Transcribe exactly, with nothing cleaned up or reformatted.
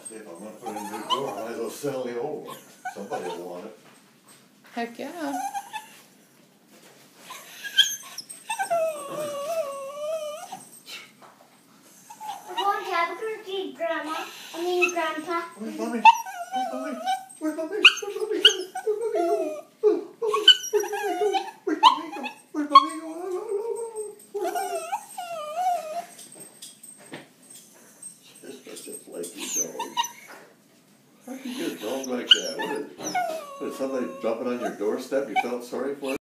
If I'm gonna put in a new door, I might as well sell the old one. Somebody will want it. Heck yeah. We're going to Albuquerque, Grandma. I mean, Grandpa. Where's Mommy? Where's Mommy? Where's Mommy? Where's Mommy go? Where's Mommy go? Where's Mommy go? Where's Mommy go? Where's Mommy go? Where's Mommy? It's such a flaky dog. How can you get a dog like that? What is, what is somebody jumping on your doorstep? You felt sorry for it?